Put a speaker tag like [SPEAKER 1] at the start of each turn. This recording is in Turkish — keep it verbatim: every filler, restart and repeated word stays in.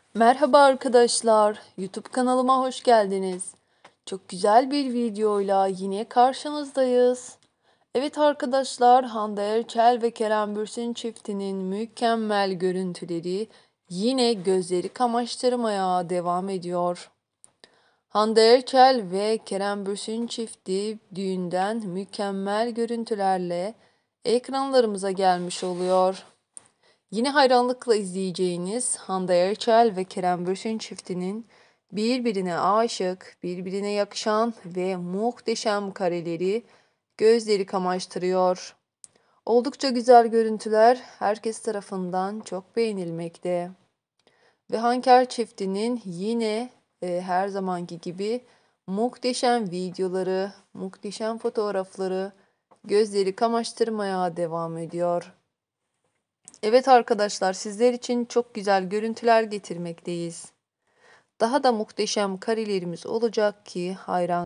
[SPEAKER 1] Merhaba arkadaşlar, YouTube kanalıma hoş geldiniz. Çok güzel bir videoyla yine karşınızdayız. Evet arkadaşlar, Hande Erçel ve Kerem Bürsin çiftinin mükemmel görüntüleri yine gözleri kamaştırmaya devam ediyor. Hande Erçel ve Kerem Bürsin çifti düğünden mükemmel görüntülerle ekranlarımıza gelmiş oluyor. Yine hayranlıkla izleyeceğiniz Hande Erçel ve Kerem Bürsin çiftinin birbirine aşık, birbirine yakışan ve muhteşem kareleri gözleri kamaştırıyor. Oldukça güzel görüntüler herkes tarafından çok beğenilmekte. Ve Hanker çiftinin yine e, her zamanki gibi muhteşem videoları, muhteşem fotoğrafları gözleri kamaştırmaya devam ediyor. Evet arkadaşlar, sizler için çok güzel görüntüler getirmekteyiz. Daha da muhteşem karelerimiz olacak ki hayran